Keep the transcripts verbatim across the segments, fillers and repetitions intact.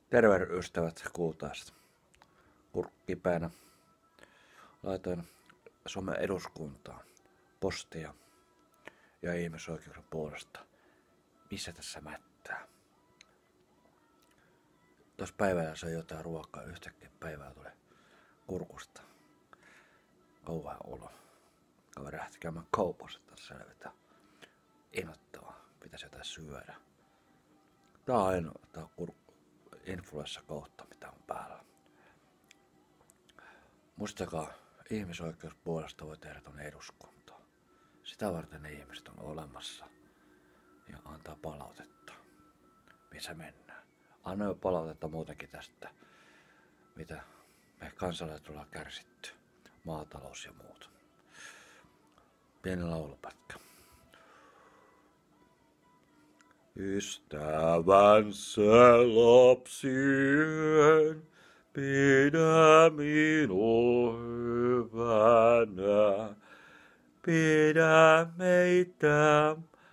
Terve ystävät kuultaista. Kurkkipäänä laitoin Suomen eduskuntaan postia ja ihmisoikeuden puolesta. Missä tässä mättää? Tuossa päivällä söi jotain ruokaa, yhtäkkiä päivää tuli kurkusta. Kauan olo. Kaveri lähti käymään kaupassa, että selvitä. Innoittavaa, pitäisi jotain syödä. Tää on ainoa, tää on kur... influenssakohta, mitä on päällä. Muistakaa, ihmisoikeuspuolesta voi tehdä tuonne eduskuntaan. Sitä varten ne ihmiset on olemassa. Ja antaa palautetta. Missä mennään. Anna palautetta muutenkin tästä, mitä me kansalaiset ollaan kärsitty. Maatalous ja muut. Pieni laulupätkä. Ystävänsä lapsien, pidä minua hyvänä. Pidä meitä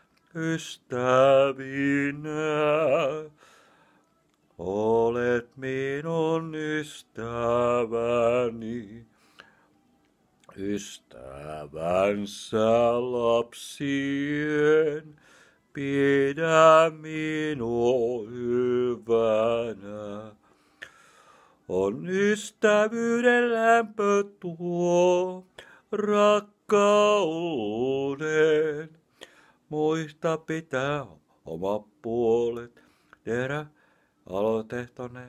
ystävinä. Olet minun ystäväni. Ystävänsä lapsien, pidä minua hyvänä. On ystävyyden lämpö tuo rakkauden. Muista pitää oma puolet tehdä aloite tonne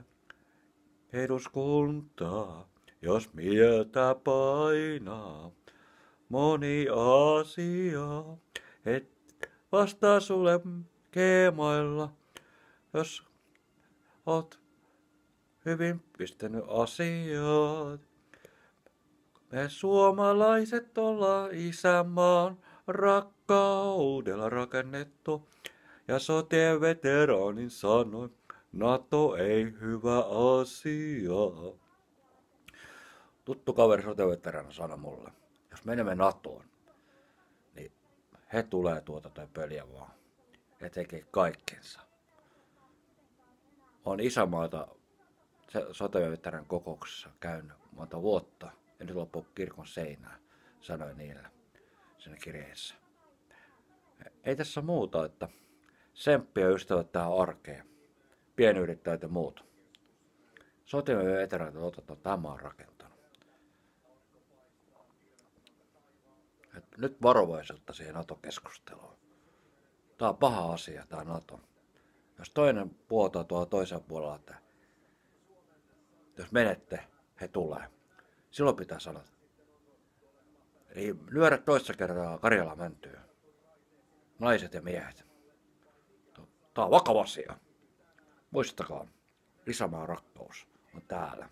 eduskuntaa. Jos mieltä painaa moni asia, et vastaa sulle keemailla, jos oot hyvin pistänyt asiat. Me suomalaiset ollaan isänmaan rakkaudella rakennettu, ja sotien veteraanin sanoi, NATO ei hyvä asia. Tuttu kaveri sotaveteraani sanoi mulle, jos menemme NATOon, niin he tulee tuota toi pöliä vaan. He tekee kaikkensa. On isämaata sotaveteraani kokouksessa käynyt monta vuotta ja nyt loppuu kirkon seinään, sanoi niillä siinä kirjeessä. Ei tässä muuta, että semppiä ystävät tähän arkeen, pienyrittäjät ja muut. Sotaveteraanit otetaan tämä on rakentanut. Nyt varovaisuutta siihen NATO-keskusteluun. Tää on paha asia, tää NATO. Jos toinen puoltaa tuolla toisen puolella, että jos menette, he tulee. Silloin pitää sanoa. Eli lyödä toista kertaa Karjala mäntyy. Naiset ja miehet. Tää on vakava asia. Muistakaa, lisämaan rakkaus on täällä.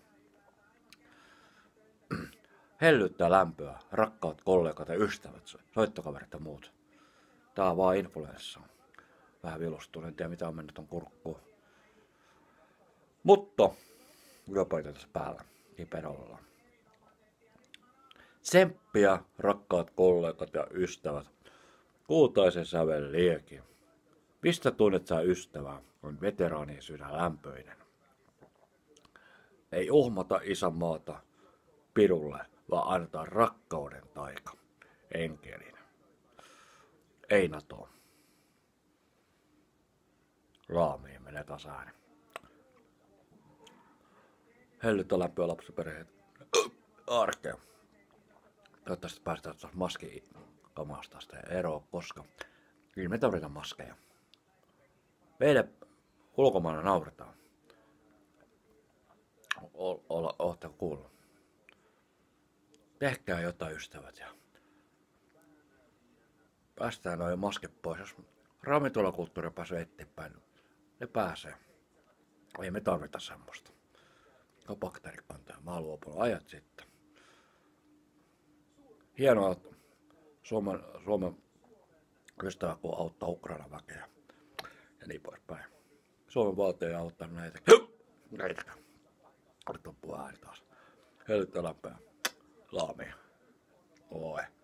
Hellyttää lämpöä, rakkaat kollegat ja ystävät, soittokaverit ja muut. Tää on vaan influenssa. Vähän vilustunut, en tiedä mitä on mennyt ton kurkkuun. Mutta, yöpaita tässä päällä, kipeänä ollaan. Tsemppiä, rakkaat kollegat ja ystävät. Kultaisen sävel lieki. Mistä tunnet sä ystävää, on veteraanien sydän lämpöinen. Ei uhmata isänmaata pirulle, vaan annetaan rakkauden taika enkelin. Ei NATO. Raamiin menee tasaan. Hellyttä lämpöä lapsiperheet arkeen. Toivottavasti päästään tuosta maskikamasta sitä eroon, koska kyllä me tarvitaan maskeja. Meille ulkomailla nauretaan. Ootteko kuullut? Tehkää jotain ystävät ja päästään noin maskit pois. Jos ravintolakulttuuri pääsee eteenpäin, ne pääsee. Ei me tarvita semmoista. No bakteerikantaa. Mä oon luopunut ajat sitten. Hienoa, että Suomen, Suomen ystävä kun auttaa Ukrainan väkeä ja niin poispäin. Suomen valtio ei auttanut näitä. Näitä. Nyt loppuu ääni taas. Hellyttä lämpöä. Laamia. Oi.